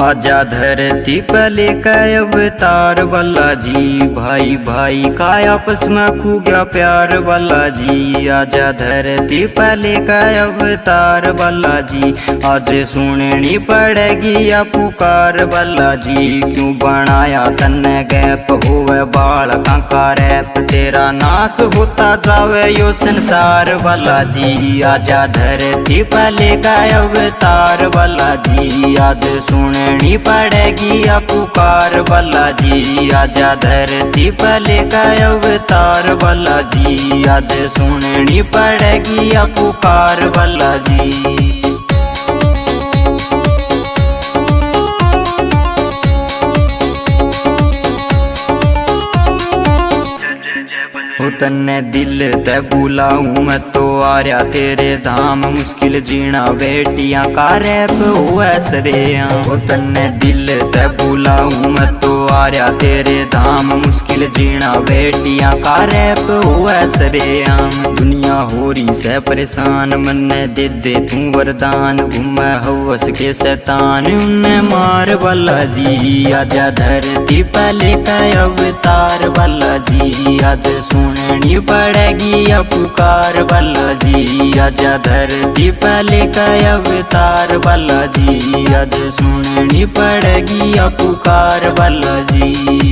आजा धरती पे लेकर अवतार बालाजी, भाई भाई का आपस में खो गया प्यार बालाजी। आजा धरती पे लेकर अवतार बालाजी, आज सुननी पड़ेगी या पुकार बालाजी। क्यों बनाया तन्ने गैप होवे बाल का रैप, तेरा नाश होता जावे यो संसार बालाजी। आजा धरती पे लेकर अवतार बालाजी, आज सुननी पड़ेगी या पुकार बालाजी। आजा धरती पे लेकर अवतार बालाजी, आज सुननी पड़ेगी या पुकार बालाजी। हो तन्ने दिल ते बुलाऊं मैं तो आ रहा तेरे धाम, मुश्किल जीना बेटियां का रैप हुआ सरेआं। हो तन्ने दिल ते बुलाऊं मैं तो आ रहा तेरे धाम, मुश्किल जीना बेटियां का रैप हुआ सरेआं। दुनिया हो रही से परेशान, मन्ने दे दे तू वरदान, घूमे हवस के शैतान उन्हें मार बालाजी। आजा धरती पे लेकर अवतार बालाजी, आज सुननी पड़ेगी या पुकार बालाजी। आजा धरती पे लेकर अवतार बालाजी, आज सुननी पड़ेगी या पुकार बालाजी।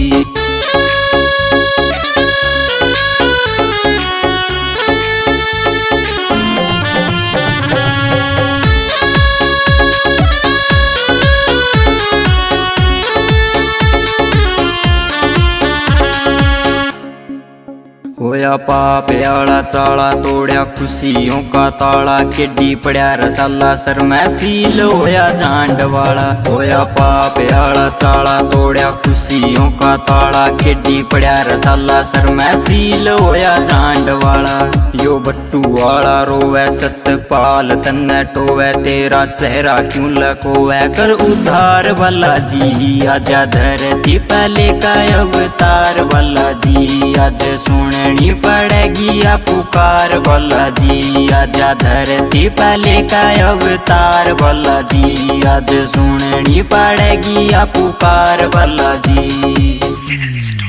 होया पाप आला चाला, तोड़या खुशियों का ताला, केडी पड़ा रसाला सर में सील होया झांड वाला। होया पाप आला चाला, तोड़या खुशियों का ताला, केडी पड़ा रसाला सर में सील होया झांड वाला। यो बट्टू वाला रोवे सतपाल तन्ने टोवे, तेरा चेहरा क्यों लकोवे कर उधार बालाजी। आजा धरती पे लेकर अवतार बालाजी, आज सुननी पड़ेगी या पुकार बालाजी। आजा धरती पे लेकर अवतार बालाजी, आज सुननी पड़ेगी या पुकार बालाजी।